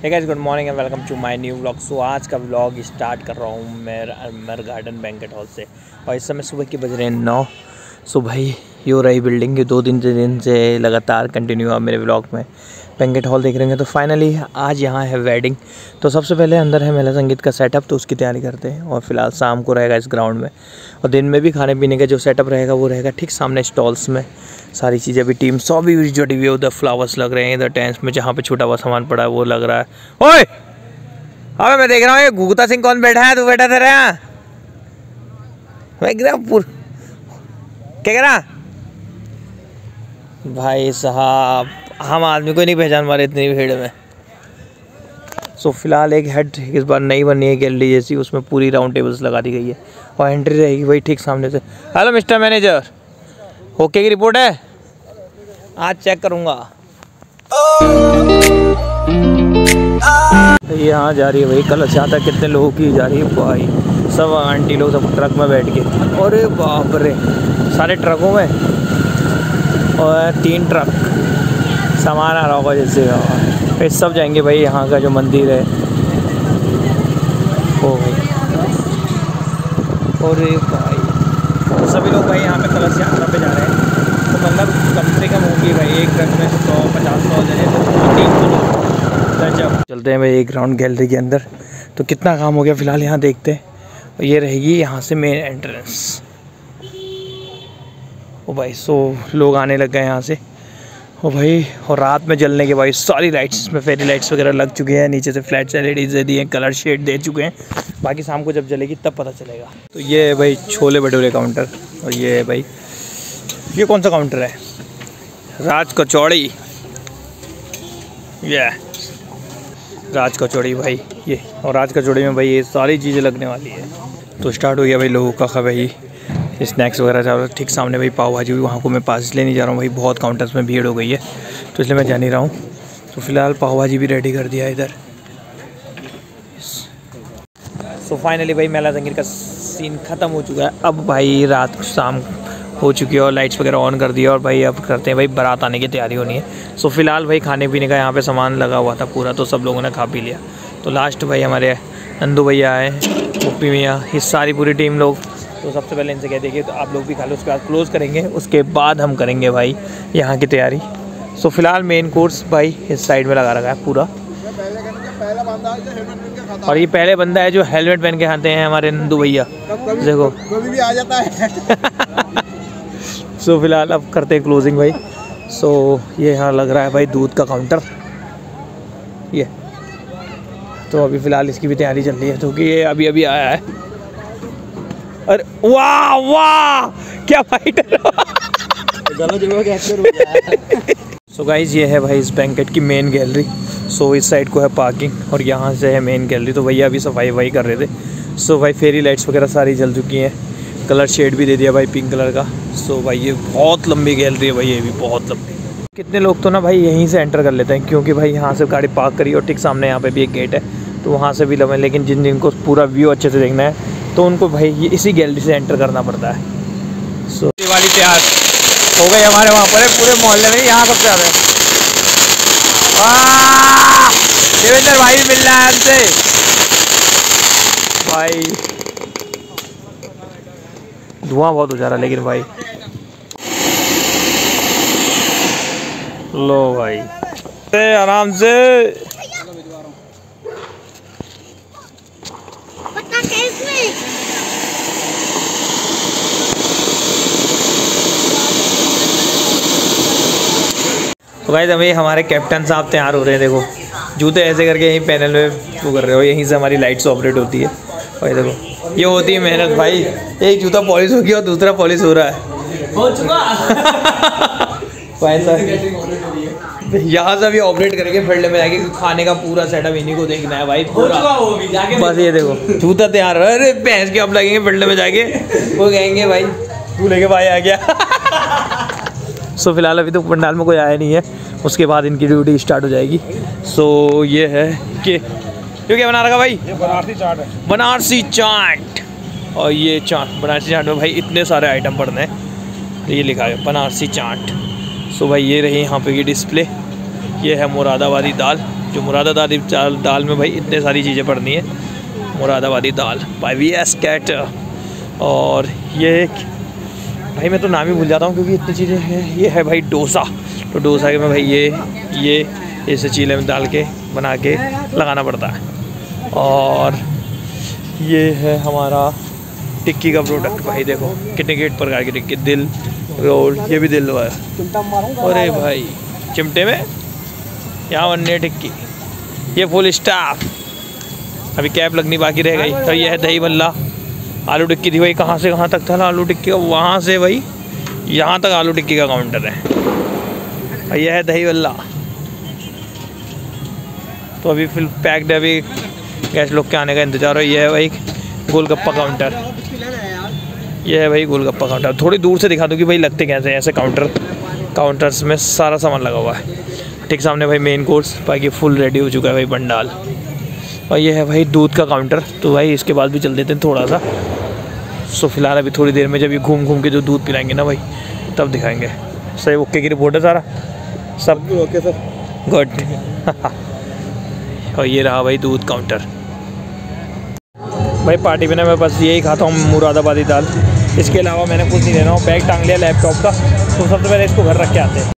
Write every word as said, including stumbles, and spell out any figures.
Hey guys, good morning and welcome to my new vlog. So आज का vlog start कर रहा हूँ मैं अमर गार्डन बैंकेट हॉल से और इस समय सुबह के बज रहे हैं नौ। सो भाई ये हो रही बिल्डिंग के दो दिन से दिन से लगातार कंटिन्यू आप मेरे व्लॉग में बैंकेट हॉल देख रहे हैं। तो फाइनली आज यहाँ है वेडिंग। तो सबसे पहले अंदर है मेला संगीत का सेटअप, तो उसकी तैयारी करते हैं और फिलहाल शाम को रहेगा इस ग्राउंड में। और दिन में भी खाने पीने का जो सेटअप रहेगा वो रहेगा ठीक सामने स्टॉल्स में। सारी चीज़ें अभी टीम सौ भी जुटी हुई है। उधर फ्लावर्स लग रहे हैं, इधर टेंट्स में जहाँ पे छोटा हुआ सामान पड़ा है वो लग रहा है। ओए अबे मैं देख रहा हूँ ये घुघुता सिंह कौन बैठा है? तू बैठा था यहाँ? मैं क्या कह रहा भाई साहब, हम आदमी को नहीं पहचान पा रहे इतनी भीड़ में। सो so, फिलहाल एक हेड इस बार नई बनी है गैलरी जैसी, उसमें पूरी राउंड टेबल्स लगा दी गई है और एंट्री रहेगी भाई ठीक सामने से। हेलो मिस्टर मैनेजर, ओके की रिपोर्ट है? आज चेक करूँगा। यहाँ जा रही है भाई, कल अच्छा था कितने लोगों की जा रही है भाई। सब आंटी लोग सब ट्रक में बैठ के, अरे बाप रे सारे ट्रकों में और तीन ट्रक सामान आ रहा होगा जैसे। फिर सब जाएंगे भाई यहाँ का जो मंदिर है ओ भाई। और भाई सभी लोग भाई यहाँ पे कलश यात्रा पे जा रहे हैं। तो मतलब कम से कम होगी भाई एक ट्रक में सौ पचास सौ जने, तो तीन सौ लोग। जब चलते हैं भाई एक राउंड गैलरी के अंदर। तो कितना काम हो गया फिलहाल यहाँ देखते हैं। और ये रहेगी यहाँ से मेन एंट्रेंस। ओ भाई सो लोग आने लग गए यहाँ से। ओ भाई और रात में जलने के भाई सारी लाइट्स में फेरी लाइट्स वगैरह लग चुके हैं। नीचे से फ्लैट्स एलईडीज दे दिए, कलर शेड दे चुके हैं। बाकी शाम को जब जलेगी तब पता चलेगा। तो ये है भाई छोले भटूरे काउंटर। और ये है भाई, ये कौन सा काउंटर है? राज कचौड़ी। ये राज कचौड़ी भाई ये। और राज कचौड़ी में भाई ये सारी चीज़ें लगने वाली है। तो स्टार्ट हो गया भाई लोगों का खा भाई स्नैक्स वगैरह चल रहा है। ठीक सामने भाई पाव भाजी हुई, वहाँ को मैं पास लेने जा रहा हूँ भाई। बहुत काउंटर्स में भीड़ हो गई है तो इसलिए मैं जा नहीं रहा हूँ। तो फिलहाल पाव भाजी भी रेडी कर दिया है इधर। सो फाइनली भाई मेला संगीत का सीन ख़त्म हो चुका है। अब भाई रात शाम हो चुकी है और लाइट्स वगैरह ऑन कर दिया और भाई अब करते हैं भाई बारात आने की तैयारी होनी है। सो फिलहाल भाई खाने पीने का यहाँ पे सामान लगा हुआ था पूरा, तो सब लोगों ने खा पी लिया। तो लास्ट भाई हमारे नंदू भैया आए, मुप्पी मियाँ, ये सारी पूरी टीम लोग। तो सबसे पहले इनसे कह देंगे तो आप लोग भी खा लो, उसके बाद क्लोज करेंगे, उसके बाद हम करेंगे भाई यहाँ की तैयारी। सो फिलहाल मेन कोर्स भाई इस साइड में लगा रखा है पूरा। और ये पहले बंदा है जो हेलमेट पहन के खाते हैं हमारे नंदू भैया, देखो कभी भी आ जाता है। सो so, फिलहाल अब करते हैं क्लोजिंग भाई। सो so, ये यहाँ लग रहा है भाई दूध का काउंटर ये। तो अभी फ़िलहाल इसकी भी तैयारी चल रही है क्योंकि ये अभी अभी आया है। अरे वाह वाह क्या फाइटर। सो गाइज ये है भाई इस बैंकेट की मेन गैलरी। सो so, इस साइड को है पार्किंग और यहाँ से है मेन गैलरी। तो भैया अभी सफाई वफाई कर रहे थे। सो so, भाई फेरी लाइट्स वगैरह सारी जल चुकी हैं, कलर शेड भी दे दिया भाई पिंक कलर का। सो so, भाई ये बहुत लंबी गैलरी है भाई, ये भी बहुत लंबी। कितने लोग तो ना भाई यहीं से एंटर कर लेते हैं क्योंकि भाई यहाँ से गाड़ी पार्क करी और ठीक सामने यहाँ पे भी एक गेट है तो वहाँ से भी लगे। लेकिन जिन जिनको पूरा व्यू अच्छे से देखना है तो उनको भाई ये इसी गैलरी से एंटर करना पड़ता है। सो so, दिवाली तैयार हो गई हमारे वहाँ पर पूरे मोहल्ले में। यहाँ सबसे ज़्यादा देवेंद्र भाई भी मिल रहा है हमसे भाई। धुआं बहुत हो जा रहा है लेकिन भाई। लो भाई आराम से। तो भाई अभी हमारे कैप्टन साहब तैयार हो रहे हैं। देखो जूते ऐसे करके यहीं पैनल में वो कर रहे हो, यहीं से हमारी लाइट्स ऑपरेट होती है भाई। देखो ये होती है मेहनत भाई। एक जूता पॉलिश हो गया और दूसरा पॉलिश हो रहा है हो चुका भाई साहब। यहाँ से अभी ऑपरेट करके फील्ड में जाके खाने का पूरा सेटअप इन्हीं को देखना है भाई पूरा। वो भी जाके बस ये देखो जूता तैयार हो। अरे भैंस के अब लगेंगे फील्ड में जाके, वो कहेंगे भाई तू लेके भाई आ गया। सो so, फिलहाल अभी तो पंडाल में कोई आया नहीं है, उसके बाद इनकी ड्यूटी स्टार्ट हो जाएगी। सो so, ये है कि क्यों क्या बना रखा भाई? ये बनारसी चाट है। बनारसी चाट। और ये चाट बनारसी चाट में भाई इतने सारे आइटम पड़ने हैं। ये लिखा है बनारसी चाट। सो so, भाई ये रही यहाँ पे की डिस्प्ले। ये है मुरादाबादी दाल जो मुरादाबादी दाल दाल में भाई इतने सारी चीज़ें पड़नी है। मुरादाबादी दाल बाय वी एस कैट। और ये भाई मैं तो नाम ही भूल जाता हूँ क्योंकि इतनी चीज़ें हैं। ये है भाई डोसा। तो डोसा के में भाई ये ये इसे चीले में डाल के बना के लगाना पड़ता है। और ये है हमारा टिक्की का प्रोडक्ट। भाई देखो कितने कितने प्रकार की टिक्की, दिल रोल, ये भी दिल हुआ है। अरे भाई चिमटे में यहाँ बननी है टिक्की। ये फुल स्टाफ, अभी कैप लगनी बाकी रह गई। तो ये है दही भल्ला। आलू टिक्की थी भाई, कहाँ से कहाँ तक था ना आलू टिक्की का, वहाँ से भाई यहाँ तक आलू टिक्की का काउंटर है। और यह है दही भल्ला। तो अभी फिल पैक्ड है, अभी गैस लोग के आने का इंतज़ार है। ये है भाई गोलगप्पा काउंटर। ये है भाई गोलगप्पा काउंटर। थोड़ी दूर से दिखा दूँ कि भाई लगते कैसे हैं ऐसे काउंटर। काउंटर्स में सारा सामान लगा हुआ है। ठीक सामने भाई मेन कोर्स, बाकी फुल रेडी हो चुका है भाई पंडाल। और ये है भाई दूध का काउंटर। तो भाई इसके बाद भी चल देते हैं थोड़ा सा। सो फिलहाल अभी थोड़ी देर में जब ये घूम घूम के जो दूध पिलाएंगे ना भाई तब दिखाएंगे। सही ओके की रिपोर्ट है सारा सब ओके सर, गुड। और ये रहा भाई दूध काउंटर। भाई पार्टी में ना मैं बस यही खाता हूँ मुरादाबादी दाल, इसके अलावा मैंने कुछ नहीं लेना हूँ। बैग टांग लिया लैपटॉप का, तो सबसे पहले इसको घर रख के आते हैं।